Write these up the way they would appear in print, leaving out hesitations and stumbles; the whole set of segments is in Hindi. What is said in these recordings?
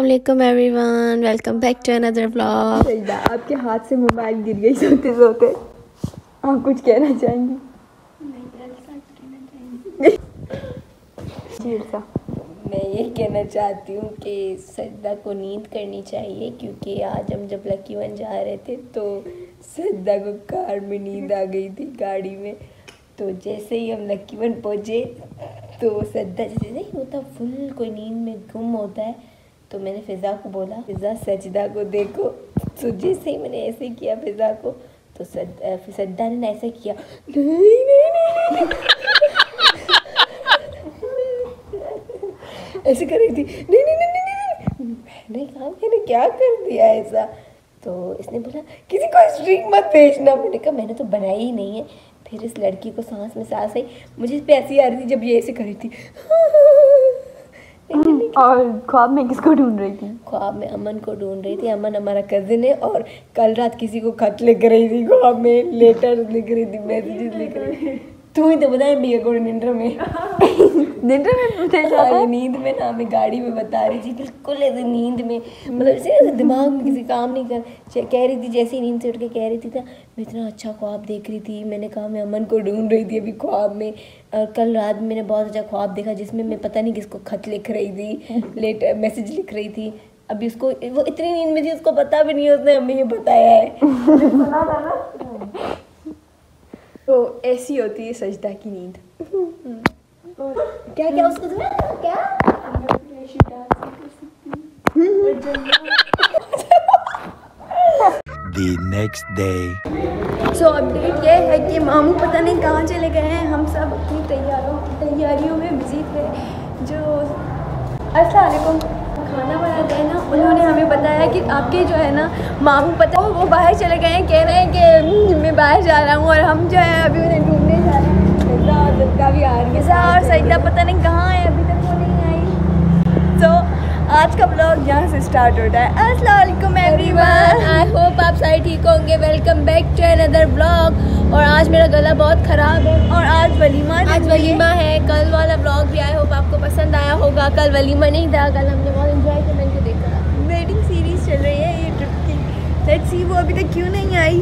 अस्सलामुअलैकुम everyone, welcome back to another vlog. Saida, आपके हाथ से मोबाइल गिर गई सोते सोते, आप कुछ कहना चाहेंगी? मैं ये कहना चाहती हूँ कि सजदा को नींद करनी चाहिए, क्योंकि आज हम जब लकी वन जा रहे थे तो सजदा को कार में नींद आ गई थी गाड़ी में। तो जैसे ही हम लकी वन पहुँचे तो सजदा जैसे नहीं होता फुल कोई नींद में गुम होता है, तो मैंने फ़िज़ा को बोला फ़िज़ा सजदा को देखो। तो जैसे ही मैंने ऐसे किया फ़िज़ा को तो सजदा ने ऐसे किया, नहीं नहीं नहीं ऐसे कर रही थी, नहीं नहीं नहीं नहीं। मैंने कहा मैंने क्या कर दिया ऐसा? तो इसने बोला किसी को स्ट्रिंग मत भेजना। मैंने कहा मैंने तो बनाई ही नहीं है। फिर इस लड़की को सांस में सांस आई, मुझे इस पे ऐसी आ रही थी जब ये ऐसे कर रही थी। और ख्वाब में किसको ढूंढ रही थी? ख्वाब में अमन को ढूंढ रही थी। अमन हमारा कजिन है और कल रात किसी को खत लिख रही थी, ख्वाब में लेटर लिख रही थी, मैसेजेस लिख रही थी। तू ही तो बताए भैया को निंद्र में नींद में ना, हमें गाड़ी में बता रही थी बिल्कुल ऐसे नींद में, मतलब ऐसे दिमाग में किसी काम नहीं कर, कह रही थी जैसे ही नींद से उठ के कह रही थी मैं इतना अच्छा ख्वाब देख रही थी। मैंने कहा मैं अमन को ढूंढ रही थी अभी ख्वाब में, और कल रात मैंने बहुत अच्छा ख्वाब देखा जिसमें मैं पता नहीं किसको खत लिख रही थी, लेटर मैसेज लिख रही थी। अभी उसको वो इतनी नींद में थी उसको पता भी नहीं, उसने हमें ये बताया है। तो ऐसी होती है सजदा की नींद। क्या क्या उसको क्या The next day. So update ये है कि मामू पता नहीं कहाँ चले गए हैं। हम सब अपनी तैयारियों में बिजी थे। जो अस्सलाम वालेकुम खाना बनाते हैं ना, उन्होंने हमें बताया कि आपके जो है ना मामू पता है वो बाहर चले गए हैं, कह रहे हैं कि मैं बाहर जा रहा हूँ, और हम जो है अभी उन्हें ढूंढने जा रहे हैं। सजदा भी आ रही है और सजदा पता नहीं कहाँ है, अभी तक वो नहीं आई। तो आज का ब्लॉग यहाँ से स्टार्ट होता है। अस्सलाम वालेकुम एवरीवन, आई होप आप सारे ठीक होंगे। Welcome back to another blog. और आज मेरा गला बहुत ख़राब है और आज वलीमा है। कल वाला ब्लॉग भी आई होप आपको पसंद आया होगा। कल वलीमा नहीं था, कल हमने बहुत एंजॉय किया। मैंने देखा वेडिंग सीरीज चल रही है ये ट्रिप की। लेट्स सी वो अभी तक क्यों नहीं आई।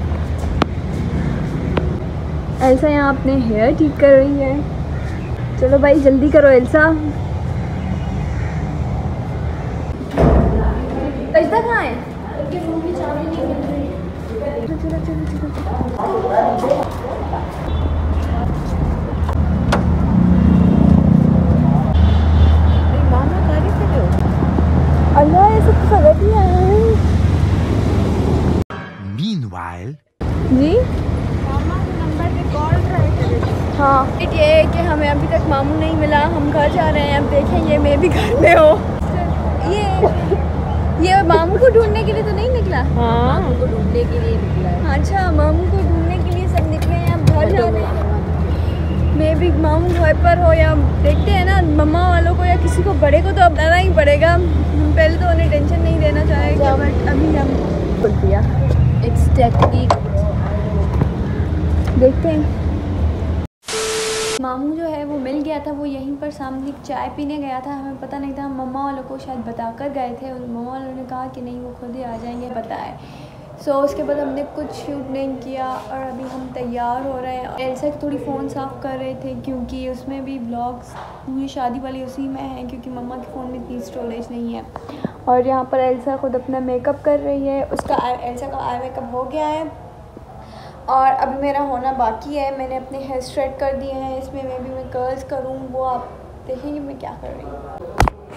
एल्सा यहाँ अपने हेयर ठीक कर रही है। चलो भाई जल्दी करो एल्सा। सजदा कहाँ है? अल्लाह ये सब गलत ही आया है। Meanwhile. जी हाँ, ये है कि हमें अभी तक मामू नहीं मिला। हम घर जा रहे हैं, अब देखेंगे मैं भी घर में हो। ये मामू को ढूंढने के लिए तो नहीं निकला? हाँ, मामू को ढूंढने के लिए निकला है। अच्छा, मामू को ढूंढने के लिए सब निकले हैं, अब घर जा रहे हैं। मैं भी मामू घर पर हो या देखते हैं ना मम्मा वालों को या किसी को बड़े को तो अब लाना ही पड़ेगा। हम पहले तो उन्हें टेंशन नहीं देना चाहेंगे, बट अभी हम बोल दिया एग्जैक्टली देखते हैं। मामू जो है वो मिल गया था, वो यहीं पर सामने चाय पीने गया था। हमें पता नहीं था, हम मम्मा वालों को शायद बताकर गए थे। मम्मा वालों ने कहा कि नहीं वो खुद ही आ जाएंगे, पता है। सो उसके बाद हमने कुछ शूट नहीं किया और अभी हम तैयार हो रहे हैं। एल्सा की थोड़ी फ़ोन साफ़ कर रहे थे क्योंकि उसमें भी ब्लॉग्स पूरी शादी वाली उसी में हैं, क्योंकि मम्मा के फ़ोन में इतनी स्टोरेज नहीं है। और यहाँ पर एल्सा खुद अपना मेकअप कर रही है। उसका एल्सा का आई मेकअप हो गया है और अभी मेरा होना बाकी है। मैंने अपने हेयर स्ट्रेट कर दिए हैं, इसमें मैं कर्ल्स करूँ, वो आप देखेंगे मैं क्या कर रही हूँ।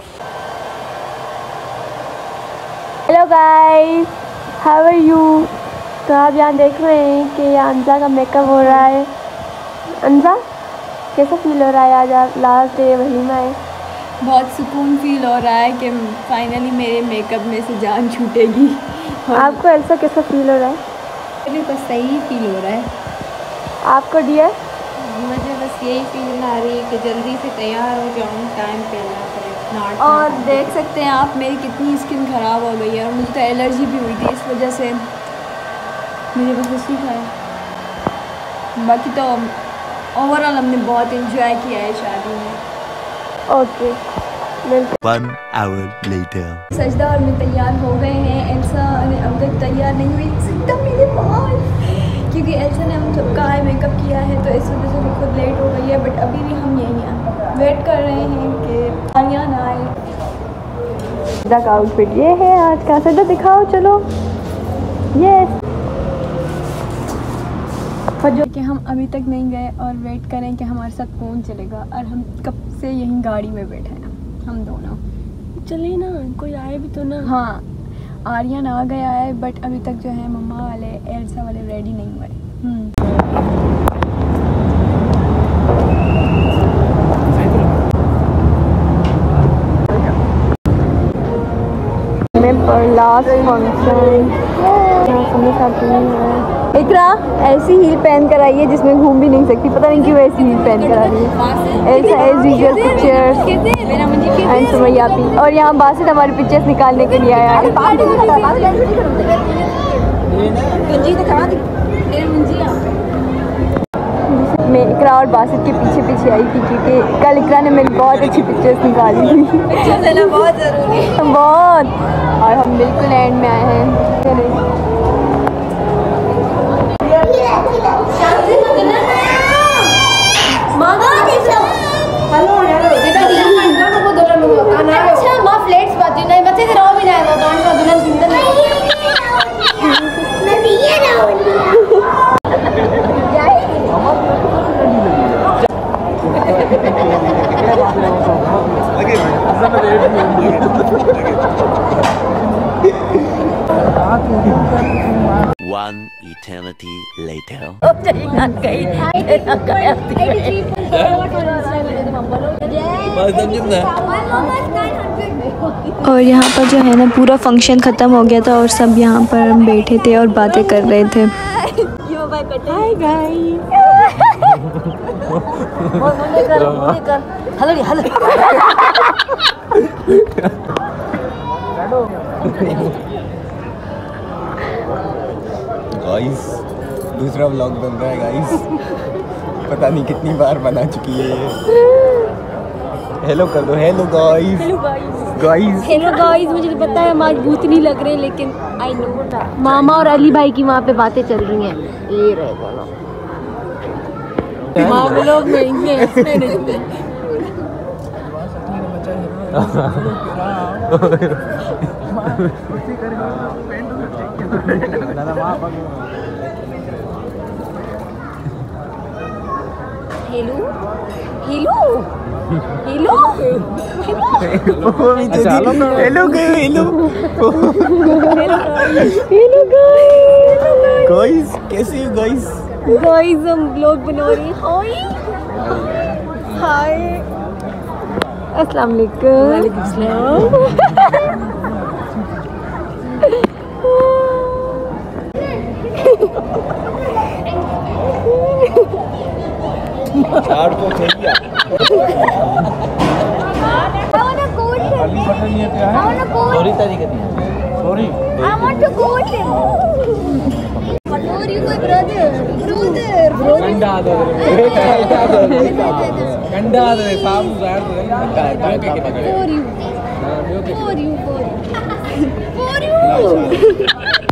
Hello guys, how are you? तो आप यहाँ देख रहे हैं कि अंजा का मेकअप हो रहा है। अंजा कैसा फील हो रहा है? आज आप लास्ट डे वलीमा है। बहुत सुकून फील हो रहा है कि फाइनली मेरे मेकअप में से जान छूटेगी। आपको एल्सा कैसा फील हो रहा है? मुझे बस सही फील हो रहा है। आपको डियर? मुझे बस यही फीलिंग आ रही है कि जल्दी से तैयार हो जाऊँ, टाइम पे ना। और देख सकते हैं आप मेरी कितनी स्किन ख़राब हो गई है और मुझे तो एलर्जी भी हुई थी, इस वजह से मुझे बस उसी का है। बाकी तो ओवरऑल हमने बहुत एंजॉय किया है शादी में। Okay 1 hour later. सजदा और मैं तैयार हो गए हैं। एल्सा ने अब तक तैयार नहीं हुई, सजदा मेरे बाल, क्योंकि एल्सा ने हम सबका आई मेकअप किया है तो इस वजह से वो खुद लेट हो गई है। बट अभी भी हम यहीं हैं, वेट कर रहे हैं कि आलिया ना आए। सजदा का आउटफिट ये है आज का। सजदा दिखाओ, चलो। यस, जो कि हम अभी तक नहीं गए और वेट करें कि हमारे साथ कौन चलेगा, और हम कब से यहीं गाड़ी में बैठे हैं हम दोनों। चले ना, कोई आए भी तो ना। हाँ, आर्यन आ गया है बट अभी तक जो है मम्मा वाले एल्सा वाले रेडी नहीं हुए। पर लास्ट फंक्शन इकरा ऐसी हील पहन कर आई है जिसमें घूम भी नहीं सकती, पता नहीं क्यों ऐसी हील पहन कर आ रही है। ऐसा एज यूजुअल पिक्चर्स एंड सुमैयाती, और यहाँ बासित हमारी पिक्चर्स निकालने के लिए आया है। मैं इकरा और बासित के पीछे पीछे आई थी क्योंकि कल इकरा ने मेरी बहुत अच्छी पिक्चर्स निकाली थी। पिक्चर्स लेना बहुत ज़रूरी है, बहुत। और हम बिल्कुल एंड में आए हैं। One eternity later. और यहाँ पर जो है ना पूरा फंक्शन ख़त्म हो गया था और सब यहाँ पर हम बैठे थे और बातें कर रहे थे। Hi guys. गाइस दूसरा व्लॉग बन रहा है गाइस, पता नहीं कितनी बार बना चुकी है ये। हेलो कर दो, hello guys. Hello guys, hello guys. मुझे पता है हम आज भूतनी लग रहे हैं, लेकिन आई नो मामा और अली भाई की वहाँ पे बातें चल रही हैं। ये रहे दोनों लोग hello hello hello hello hello guys, कैसे हो गाइस? गाइस हम ब्लॉग बना रहे हैं। हाय अस्सलाम वालेकुम। वालेकुम सलाम। चार तो चाहिए। सॉरी तरीके नहीं है। Sorry. I want to coach him. What are you, my brother? गंडा दो। गंडा दो साहब ज़ाहिर For you. For you.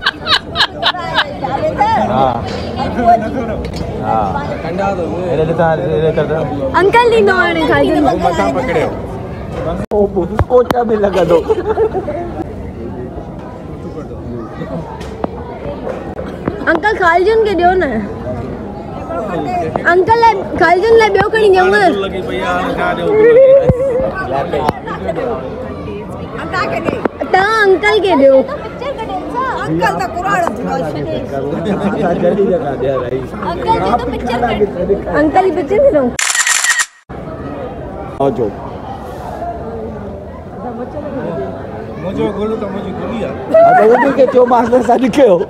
गंडा दो। इधर कर दो। अंकल नहीं नौने खाई दो। मसा पकड़े हो। ओ क्या भी लगा दो। अंकल खालजन के दियो ना। अंकल खालजन ले बियो कणी जाऊंगा। ता अंकल के दियो। अंकल ता कुराड़ जल्दी लगा दे भाई। अंकल जी तो पिक्चर कर। अंकल ही पिक्चर करो। आओ जो मुझे गोलू तो मुझे गोली यार। अब वो के जो मास्टर सा दिखे हो।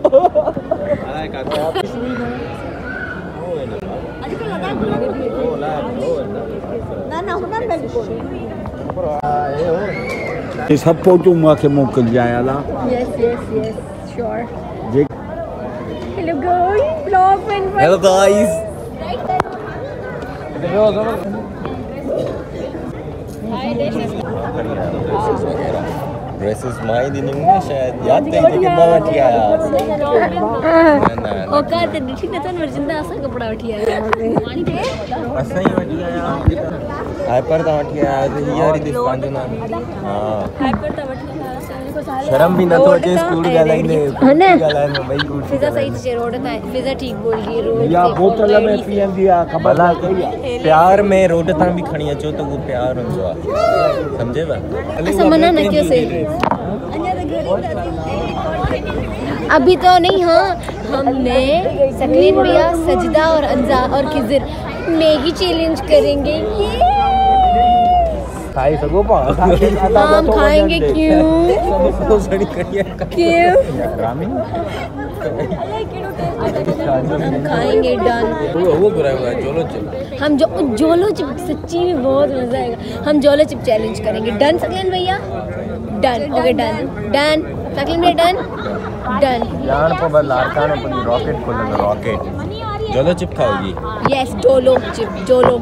ये सब फोटो माके मोकल जाए ला। Yes, sure. Hello guys, vlog and hello guys. Dresses माई दी नहीं होंगे शायद याद नहीं कि कितना वठिया यार ओका ते दिखी न तो वर्जिंदा असा कपड़ा वठिया असा ही वठिया यार हाइपर ता वठिया यार दी दुकान जो ना हां हाइपर ता वठिया शर्म भी न तो अचे स्कूल गालाइने गालाइने भाई को फिजा सही से रोड ता फिजा ठीक बोल रही है रोड या बोतल में पींदी आ खबर प्यार में रोड ता भी खणी अचो तो वो प्यार हुंदो आ समझे बा ऐसा मना न क्यों से अभी तो नहीं। हाँ हमने सकलीन भैया सजदा और अंजा और खिजर मैगी चैलेंज करेंगे खाई सको पा हम खाएंगे क्यों क्यों हम खाएंगे डन वो कराएगा जोलो चिप हम जोलो चिप सच्ची में बहुत मजा आएगा हम जोलो चिप चैलेंज करेंगे डन सकलीन भैया done okay done done Saqlain भैया डन डन यार पर लारकान अपन रॉकेट खोलेंगे रॉकेट जोलो चिप खाओगी यस जोलो चिप जोलो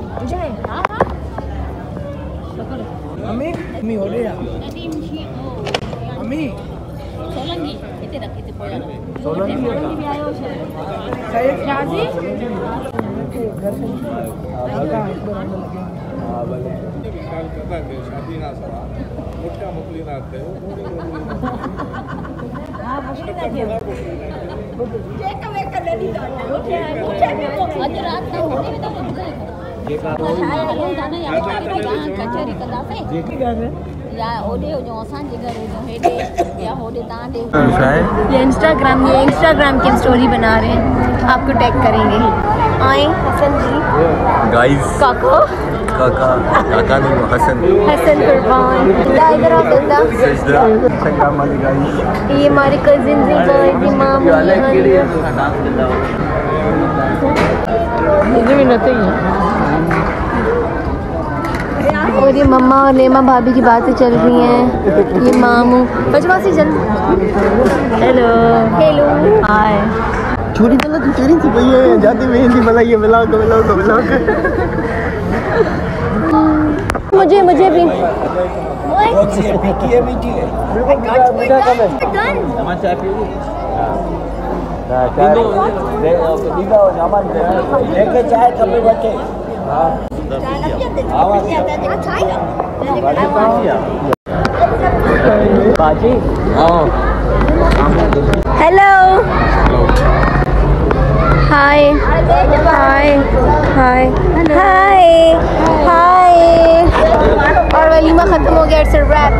अम्मी हो रे अम्मी सोलंगी इते रख इते पोया सोलंगी राजी शादी ना सवा मोटा मोकली ना आते हो हां मुश्किल है ये कमे करने दी आज रात ना होने में तो ये का जाने या कचहरी कदा से या ओडे जो असान जे घर जो हेडे या होडे तांडे ये इंस्टाग्राम की स्टोरी बना रहे हैं आपको टैग करेंगे आए हसन जी गाइस काका नहीं हसन कुर्बान इधर आओ सजदा इंस्टाग्राम वाले गाइस ये हमारे कजिन जी गाइस की मां इधर भी नहीं है और ये मम्मा और नेमा भाभी की बातें चल रही हैं ये मामू बचवासी चल हेलो हेलो हाय छोरी चला तू तेरी थी भैया जाते मेहंदी बनाइए मिलाओ मुझे भी मीठी है मीठी है चाय पियोगी लेके चाय कब बैठे बाजी हेलो हाय हाय हाय हाय हाय और वलीमा खत्म हो गया it's a wrap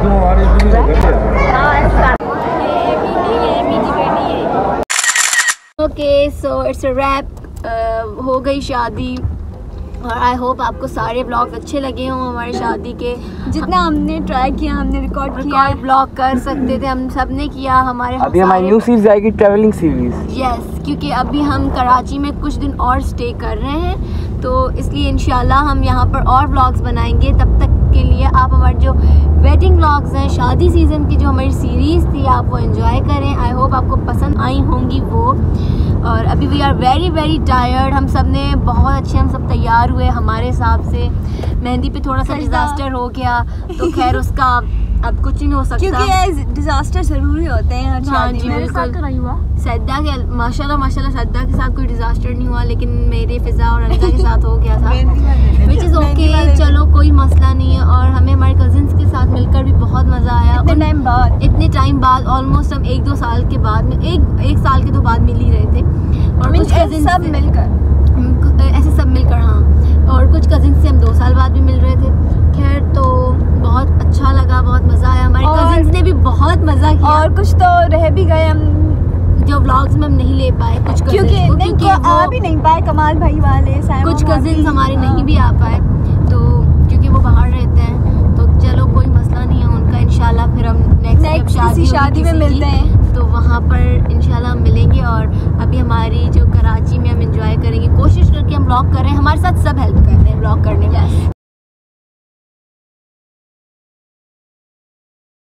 okay so it's a wrap हो गई शादी और आई होप आपको सारे ब्लॉग अच्छे लगे हों हमारी शादी के जितना हमने ट्राई किया हमने रिकॉर्ड किया ब्लॉग कर सकते थे हम सब ने किया हमारे अभी हमारी न्यू सीरीज आएगी ट्रैवलिंग सीरीज यस क्योंकि अभी हम कराची में कुछ दिन और स्टे कर रहे हैं तो इसलिए इंशाल्लाह हम यहाँ पर और व्लॉग्स बनाएंगे तब तक के लिए आप हमारे जो वेडिंग व्लॉग्स हैं शादी सीज़न की जो हमारी सीरीज़ थी आप वो एंजॉय करें आई होप आपको पसंद आई होंगी वो और अभी we are very very tired हम सब ने बहुत अच्छे हम सब तैयार हुए हमारे हिसाब से मेहंदी पे थोड़ा सा डिज़ास्टर हो गया तो खैर उसका अब कुछ नहीं हो सकता क्योंकि डिज़ास्टर ज़रूरी होते हैं हाँ जी बिल्कुल सद्दा के माशाल्लाह सद्दा के साथ कोई डिज़ास्टर नहीं हुआ लेकिन मेरे फिज़ा और अनका के साथ हो गया था विच इज़ ओके चलो कोई मसला नहीं है और हमें हमारे कजिन्स के साथ मिलकर भी बहुत मज़ा आया इतने टाइम बाद ऑलमोस्ट हम 1-2 साल के बाद में एक साल के तो बाद मिल ही रहे थे और कुछ कजिन्स सब मिलकर ऐसे सब मिलकर हाँ और कुछ कजिन्स से हम 2 साल बाद भी मिल रहे थे खैर तो बहुत अच्छा लगा बहुत मज़ा आया हमारे कजिन्स ने भी बहुत मज़ा किया और कुछ तो रह भी गए हम जो व्लॉग्स में हम नहीं ले पाए कुछ क्योंकि आ भी नहीं पाए कमाल भाई वाले कुछ कजिन्स हमारे नहीं भी आ पाए तो क्योंकि वो बाहर रहते हैं तो चलो कोई मसला नहीं है उनका इंशाल्लाह फिर हम नेक्स्ट शादी में मिलते हैं तो वहाँ पर इंशाल्लाह हम मिलेंगे और अभी हमारी जो कराची में हम एंजॉय करेंगे कोशिश करके हम ब्लॉग कर रहे हैं हमारे साथ सब हेल्प कर रहे हैं ब्लॉग करने में